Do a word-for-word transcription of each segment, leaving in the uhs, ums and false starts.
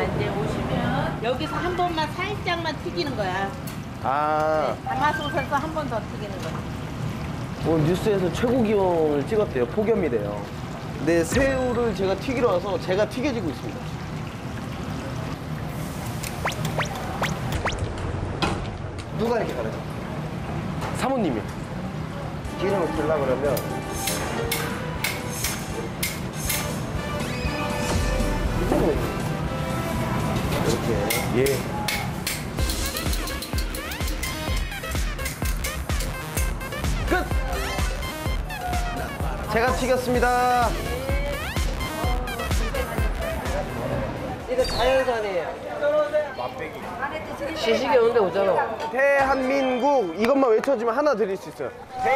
이제 오시면 여기서 한 번만 살짝만 튀기는 거야. 아, 네, 가마솥에서 한 번 더 튀기는 거야. 오늘 뉴스에서 최고 기온을 찍었대요. 폭염이래요. 근데 새우를 제가 튀기러 와서 제가 튀겨지고 있습니다. 누가 이렇게 가르쳐? 사모님이. 기름을 쓰려고 그러면 이렇게. 예. 끝! 제가 튀겼습니다. 이거 자연산이에요. 시식이 오는데 오잖아. 대한민국 이것만 외쳐주면 하나 드릴 수 있어요.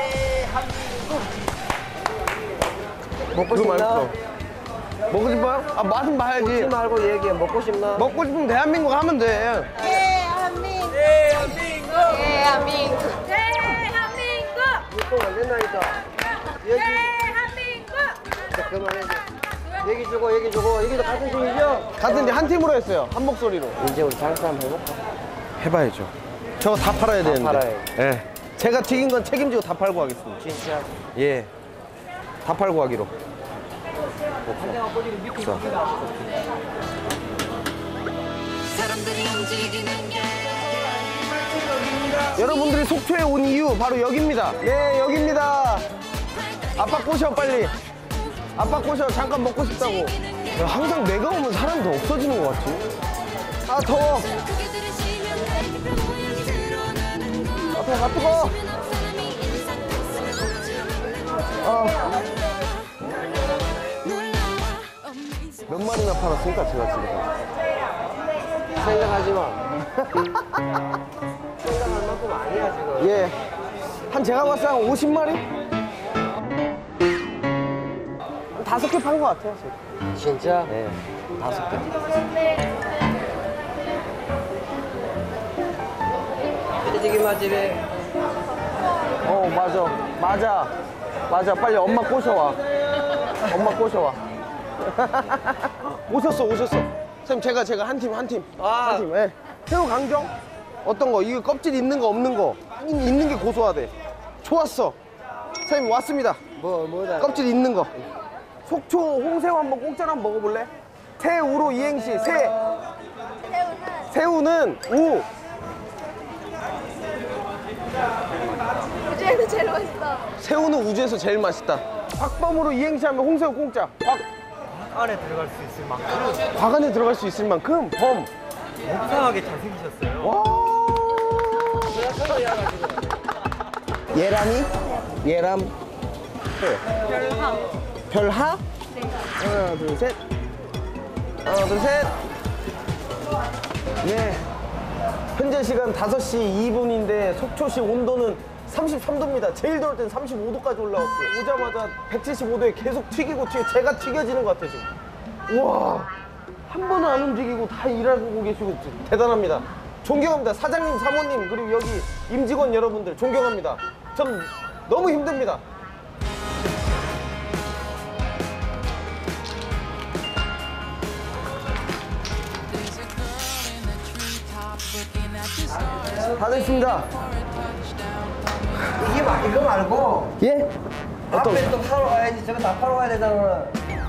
먹고 그거 싶나? 맛있어. 먹고 싶어요? 아, 맛은 봐야지. 먹지 말고 얘기해. 먹고 싶나? 먹고 싶으면 대한민국 하면 돼. 대한민국! 대한민국! 대한민국! 대한민국! 이거 걸린다니까. 얘기. 대한민국! 자, 그만해. 얘기 주고 얘기 주고 얘기도 같은 팀이죠? 같은 이제 한 팀으로 했어요. 한 목소리로. 이제 우리 장사 한번 해볼까? 해봐야죠. 저거 다 팔아야 다 되는데. 팔아요. 예. 제가 튀긴 건 책임지고 다 팔고 하겠습니다. 진짜. 예. 다 팔고 하기로. 사람들이 움직이는 게 여러분들이 속초에 온 이유 바로 여기입니다. 네, 여기입니다. 아빠 꼬셔 빨리. 아빠 꼬셔. 잠깐 먹고 싶다고. 야, 항상 내가 오면 사람이 더 없어지는 것 같지? 아, 더워. 크게 들으시면 별 모양이 드러나는 거 아, 더워. 아, 뜨거워. 사람이 인상 아, 놀라워 amazing 몇 마리나 팔았으니까 제가 지금. 생각하지 마. 생각할 만큼 아니야 지금. 예. 한 제가 봤을 때 한 오십 마리? 한 다섯 개 판 것 같아요, 지금. 진짜? 네, 다섯 개. 돼지기 맛집에 어, 맞아. 맞아. 맞아. 빨리 엄마 꼬셔와. 엄마 꼬셔와. 오셨어, 오셨어. 선생님, 제가, 제가 한 팀, 한 팀. 아. 한 팀, 예. 새우 강정? 어떤 거? 이거 껍질 있는 거, 없는 거? 있- 있는 게 고소하대. 좋았어. 선생님, 왔습니다. 뭐 뭐다? 껍질 있는 거. 속초 홍새우 한번 공짜로 한번 먹어볼래? 새우로 이행시. 새. 새우는 우. 우주에서 제일 맛있어. 새우는 우주에서 제일 맛있다. 곽범으로 이행시 하면 홍새우 공짜. 곽. 안에 들어갈 수 있을 만큼 곽 안에 들어갈 수 있을 만큼 범. 옥상하게 잘생기셨어요. 와. 예람이? 예람. 별하. 별하? 네. 하나, 둘, 셋. 하나, 둘, 셋. 네. 현재 시간 다섯 시 이 분인데 속초시 온도는 삼십삼 도입니다. 제일 더울 땐 삼십오 도까지 올라왔어요. 오자마자 백칠십오 도에 계속 튀기고 튀겨 제가 튀겨지는 것 같아요, 지금. 우와. 한 번은 안 움직이고 다 일하고 계시고 대단합니다. 존경합니다. 사장님, 사모님, 그리고 여기 임직원 여러분들 존경합니다. 전 너무 힘듭니다. 다 됐습니다. 이게 막 이거 말고 예? 앞에 또 파러 가야지. 저거 다 파러 가야 되잖아 오늘.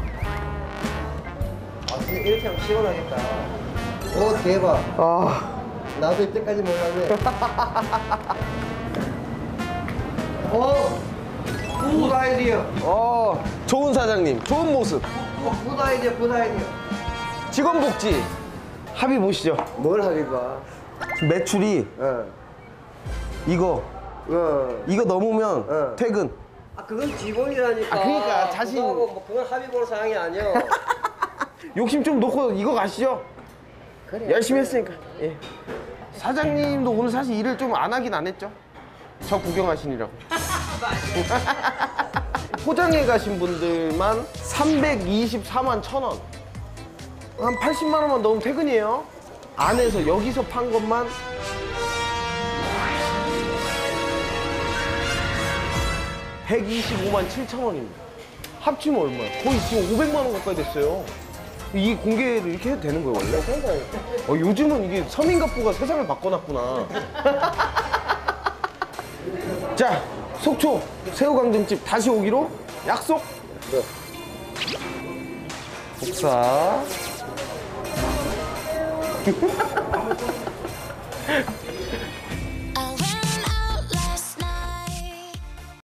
아 진짜 이렇게 하면 시원하겠다. 오 대박. 아, 나도 이때까지 몰랐네. 어, 굿 아이디어. 어, 좋은 사장님, 좋은 모습. 어, 굿 아이디어, 굿 아이디어. 직원 복지 합의 보시죠. 뭘 하기가? 매출이 어, 이거 어. 이거 넘으면 어. 퇴근. 아 그건 기본이라니까. 아, 그러니까 자신- 그거하고 뭐 그건 합의 볼 사항이 아니야. 욕심 좀 놓고 이거 가시죠. 그래. 열심히 했으니까. 예. 사장님도 오늘 사실 일을 좀 안 하긴 안 했죠. 저 구경하시느라고. 포장해 가신 분들만 삼백이십사만 천 원. 한 팔십만 원만 넣으면 퇴근이에요. 안에서 여기서 판 것만 백이십오만 칠천 원입니다. 합치면 얼마야? 거의 지금 오백만 원 가까이 됐어요. 이 공개를 이렇게 해도 되는 거예요 원래? 어, 요즘은 이게 서민갑부가 세상을 바꿔놨구나. 자, 속초 새우강정집 다시 오기로 약속. 네. 복사.